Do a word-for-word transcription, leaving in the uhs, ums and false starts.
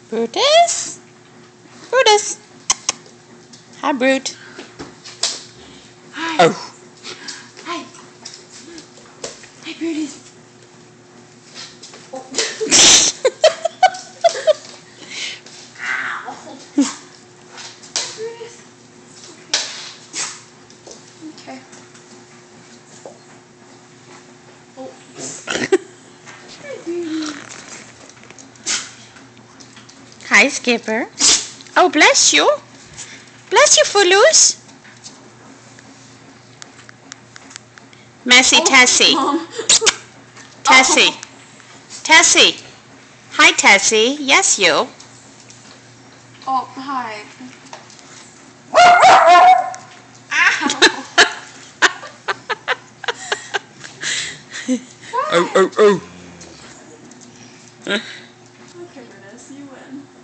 Brutus? Brutus? Hi, Brute. Hi. Oh. Hi. Hi, Brutus. Oh. Ow. Brutus. Okay. Okay. Oh. Hi, Brutus. Hi, Skipper. Oh, bless you. Bless you, Foulous. Messy Oh, Tessie. Mom. Tessie. Oh. Tessie. Hi, Tessie. Yes, you. Oh, hi. Oh, oh, oh. Okay, Brutus, you win.